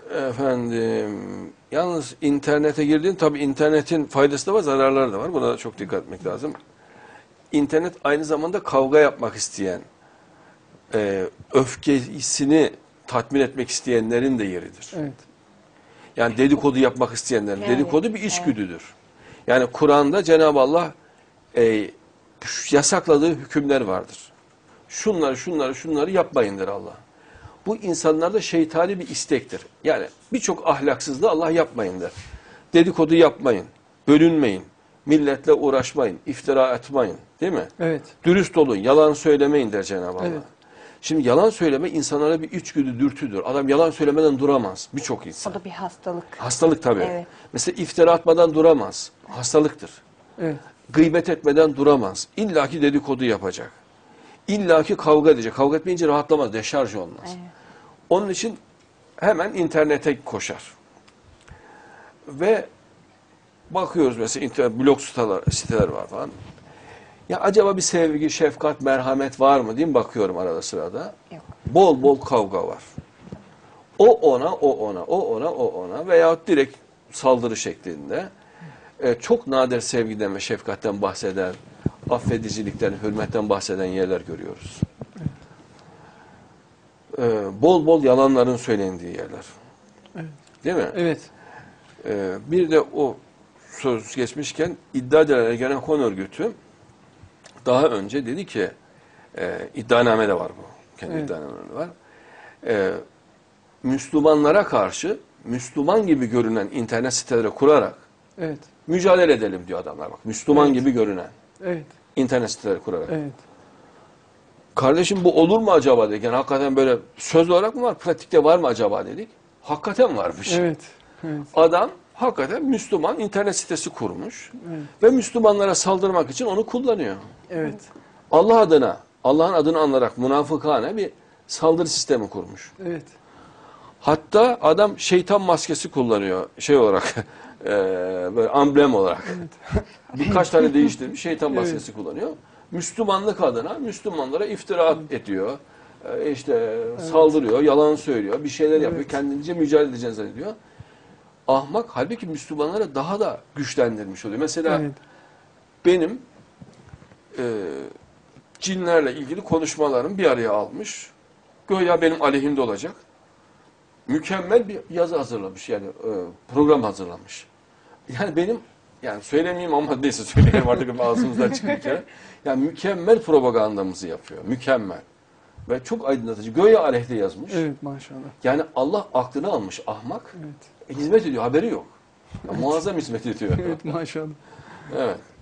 Efendim, yalnız internete girdiğin, tabii internetin faydası da var, zararları da var. Buna da çok dikkat etmek lazım. İnternet aynı zamanda kavga yapmak isteyen, öfkesini tatmin etmek isteyenlerin de yeridir. Evet. Yani dedikodu yapmak isteyenlerin. Evet, Dedikodu bir içgüdüdür. Yani Kur'an'da Cenab-ı Allah yasakladığı hükümler vardır. Şunları yapmayındır Allah. Bu insanlarda şeytani bir istektir. Yani birçok ahlaksızlığı Allah yapmayın der. Dedikodu yapmayın, bölünmeyin, milletle uğraşmayın, iftira etmeyin, değil mi? Evet. Dürüst olun, yalan söylemeyin der Cenab-ı Allah. Evet. Şimdi yalan söyleme insanlara bir içgüdü, dürtüdür. Adam yalan söylemeden duramaz, birçok insan. O da bir hastalık. Hastalık tabii. Evet. Mesela iftira atmadan duramaz, hastalıktır. Evet. Gıybet etmeden duramaz, illaki dedikodu yapacak. İllaki kavga edecek. Kavga etmeyince rahatlamaz, deşarj olmaz. Evet. Onun için hemen internete koşar. Ve bakıyoruz mesela blog siteler var falan. Ya acaba bir sevgi, şefkat, merhamet var mı diye bakıyorum arada sırada. Yok. Bol bol kavga var. O ona, o ona, o ona, o ona veyahut direkt saldırı şeklinde. Çok nadir sevgiden ve şefkatten bahseden, affedicilikten, hürmetten bahseden yerler görüyoruz. Bol bol yalanların söylendiği yerler. Evet. Değil mi? Evet. Bir de o söz geçmişken iddia edilen Ergenekon örgütü daha önce dedi ki iddianame de var bu. Kendi iddianamede var. Müslümanlara karşı Müslüman gibi görünen internet siteleri kurarak Evet. mücadele edelim diyor adamlar. Bak, Müslüman gibi görünen Evet. internet siteleri kurarak. Evet. Kardeşim bu olur mu acaba dedik. Yani hakikaten böyle söz olarak mı var, pratikte var mı acaba dedik. Hakikaten varmış. Evet. Evet. Adam hakikaten Müslüman internet sitesi kurmuş Evet. ve Müslümanlara saldırmak için onu kullanıyor. Evet. Allah adına, Allah'ın adını anarak münafıkane bir saldırı sistemi kurmuş. Evet. Hatta adam şeytan maskesi kullanıyor şey olarak, böyle amblem olarak. Birkaç tane değiştirmiş şeytan maskesi kullanıyor. Müslümanlık adına Müslümanlara iftira ediyor. İşte saldırıyor, yalan söylüyor, bir şeyler yapıyor, kendince mücadele edeceğini zannediyor. Ahmak halbuki Müslümanlara daha da güçlendirmiş oluyor. Mesela benim cinlerle ilgili konuşmalarım bir araya almış. Göya benim aleyhimde olacak. Mükemmel bir yazı hazırlamış, yani program hazırlamış. Yani benim, yani söylemeyeyim ama neyse söyleyeyim artık ağzımızdan çıkınca. Yani mükemmel propagandamızı yapıyor, mükemmel. Ve çok aydınlatıcı. Göya aleyhte yazmış. Evet maşallah. Yani Allah aklını almış ahmak. Evet. Hizmet ediyor, haberi yok. Ya, muazzam hizmet ediyor. Evet maşallah. Evet.